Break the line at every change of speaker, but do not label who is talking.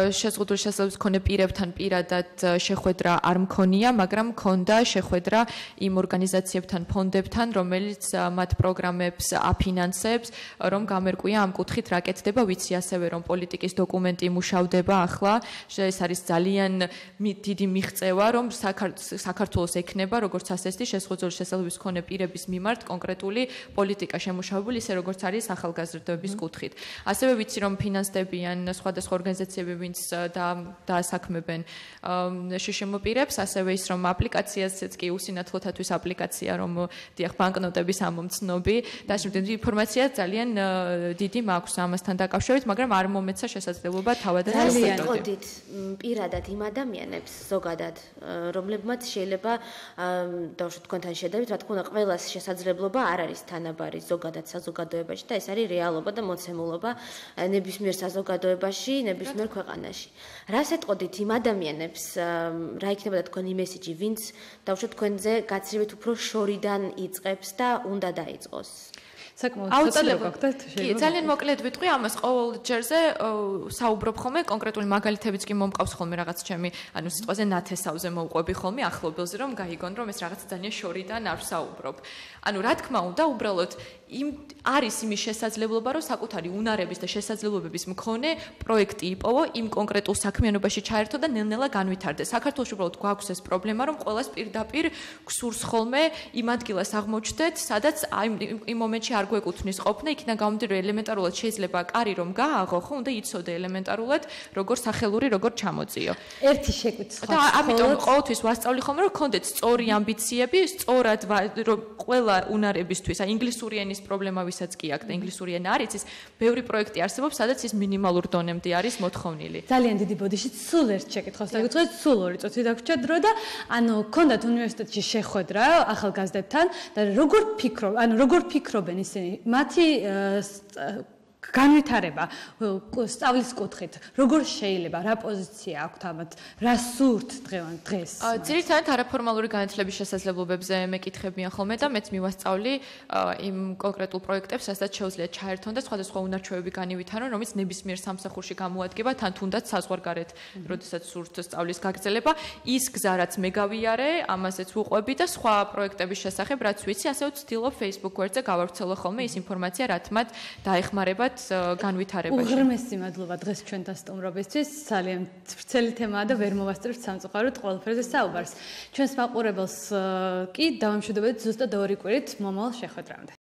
შეზღუდული შესაძლებლობის მქონე პირებთან პირადად შეხვედრა არ მქონია, მაგრამ მქონდა შეხვედრა იმ ორგანიზაციებთან, ფონდებთან, რომელიც მათ პროგრამებს აფინანსებს, რომ გამერკვია ამ კუთხით რა კეთდება, ვიცი ასევე რომ პოლიტიკის დოკუმენტი მუშავდება ახლა, ეს არის ძალიან დიდი მიღწევა, რომ საქართველოს ექნება როგორც ასეთი შეზღუდული შესაძლებლობის მქონე პირების მიმართ კონკრეტული პოლიტიკა შემუშავებული, ისე როგორც არის ახალგაზრდების კუთხით. ასევე ვიცი რომ ფინანსდებიან სხვადასხვა ორგანიზაციები, ვინც დაასაქმებენ შშმ პირებს, ასევე ის რომ აპლიკაციაზეც კი უსინათლოთათვის აპლიკაცია, რომ დიახ ბანკნოტების ამომცნობი და შემდეგ ინფორმაცია ძალიან დიდი მაქვს ამასთან დაკავშირებით, მაგრამ არ მომეცა შესაძლებლობა თავადაც
ვიტყოდით პირადად იმ ადამიანებს ზოგადად, რომლებმაც შეიძლება დავუშვათ თქვენთან შედარებით, რა თქმა უნდა, ყველას შესაძლებლობა არ არის თანაბარი ზოგადად საზოგადოებაში და ეს არის რეალობა და მოცემულობა ნებისმიერ საზოგადოებაში, ნებისმიერ ქვეყანაში. რას ეტყოდით იმ ადამიანებს, რა იქნება თქვენი მესიჯი, ვინც დავუშვათ თქვენზე გაცილებით უფრო შორიდან იწყებს და უნდა დაიწყოს?
ძალიან მოკლედ ვიტყვი ამას ყოველ ჯერზე საუბრობ ხოლმე კონკრეტული მაგალითებიც კი მომყავს ხოლმე რაღაც ჩემი ანუ სიტყვაზე ნათესავზე მოვყვები ხოლმე ახლობელზე რომ გაიგონ რომ ეს რაღაც ძალიან შორიდან არ ვსაუბრობ. ანუ რა თქმა უნდა უბრალოდ არის იმის შესაძლებლობა რომ საკუთარი უნარების და შესაძლებლობების მქონე პროექტი იპოვო იმ კონკრეტულ საქმიანობაში ჩაერთო და ნელ-ნელა განვითარდეს. საქართველოს უბრალოდ გვაქვს ეს პრობლემა რომ ყოველას პირდაპირ გსურს ხოლმე იმ ადგილას აღმოჩნდეთ სადაც იმ მომენტში არ გვეკუთვნის ყოფნა, იქიდან გამომდინარე ელემენტარულად შეიძლება კარი რომ გააღო, ხო, უნდა იცოდე ელემენტარულად როგორ სახელური, როგორ ჩამოწიო.
ერთი შეკვეთა.
და ამიტომ ყოველთვის ვასწავლი ხოლმე რომ გქონდეთ სწორი ამბიციები, სწორად რომ ყველა უნარებისთვის, აი ინგლისური ენის პრობლემა ვისაც კი აქვს და ინგლისური ენა არ იცის, ბევრი პროექტი არსებობს, სადაც ის მინიმალურ დონემდე არის მოთხოვნილი.
ძალიან დიდი ბოდიში სულ ერთ შეკითხვას დაგუწყეთ, სულ 2 წუთი დაგვრჩა დრო და ანუ გქონდათ უნივერსიტეტში შეხვედრა ახალგაზრდებთან და როგორ ფიქრობენ ისინი მათი განვითარება სწავლის კუთხით როგორ შეიძლება რა პოზიცია აქვთ ამათ რა სურთ დღეს
ძირითადად არაფორმალური განათლების შესაძლებლობებზე მეკითხებიან ხოლმე და მეც მივასწავლი იმ კონკრეტულ პროექტებს რასაც შეუძლიათ ჩაერთონ და სხვადასხვა უნარჩვევები განივითარონ რომელიც ნებისმიერ სამსახურში გამოადგება თან თუნდაც საზღვარგარეთ როდესაც სურთ სწავლის გაგრძელება ის გზა რაც მე გავიარე ამაზეც ვუყვები და სხვა პროექტების შესახებ რაც ვიცი ასევე ვცდილობ Facebook გვერდზე გავავრცელო ხოლმე ის ინფორმაცია რაც მათ დაეხმარებათ განვითარებაში.
უღრმესი მადლობა დღეს ჩვენთან სტუმრობისთვის. ძალიან ვრცელი თემაა და ვერ მოვასწრებთ სამწუხაროდ ყველაფერზე საუბარს. ჩვენს მაყურებელს კი დავამშვიდობებით ზუსტად 2 კვირით მომავალ შეხვედრამდე.